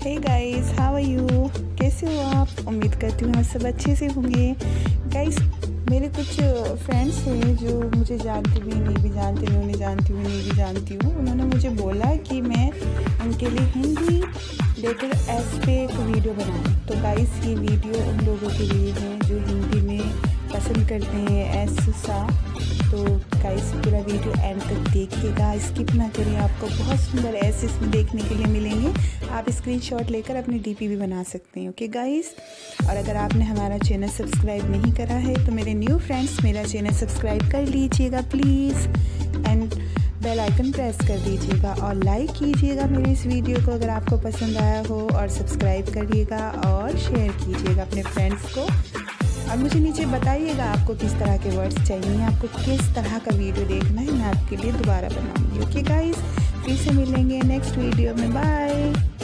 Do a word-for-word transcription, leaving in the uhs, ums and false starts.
Hey guys, how are you? कैसे हो आप? उम्मीद करती हूँ आप सब अच्छे से होंगे। गाइस, मेरे कुछ फ्रेंड्स हैं जो मुझे जानती भी नहीं भी जानती नहीं उन्हें जानती हूँ नहीं भी जानती हूँ। उन्होंने मुझे बोला कि मैं उनके लिए हिंदी लेटर एस पे एक वीडियो बनाऊँ। तो गाइस, ये वीडियो उन लोगों के लिए है जो हिंदी में पसंद करते हैं एस सा। तो गाइस, पूरा वीडियो एंड तक देखिएगा, स्किप ना करें। आपको बहुत सुंदर एस इसमें देखने के लिए मिलेंगे। आप स्क्रीनशॉट लेकर अपनी डीपी भी बना सकते हैं। ओके गाइस, और अगर आपने हमारा चैनल सब्सक्राइब नहीं करा है तो मेरे न्यू फ्रेंड्स मेरा चैनल सब्सक्राइब कर लीजिएगा please, and bell icon press कर दीजिएगा और लाइक कीजिएगा मेरी इस वीडियो को अगर आपको पसंद आया हो, और सब्सक्राइब करिएगा और शेयर कीजिएगा अपने फ्रेंड्स को। और मुझे नीचे बताइएगा आपको किस तरह के वर्ड्स चाहिए, आपको किस तरह का वीडियो देखना है, मैं आपके लिए दोबारा बनाऊंगी। ओके गाइस, फिर से मिलेंगे नेक्स्ट वीडियो में। बाय।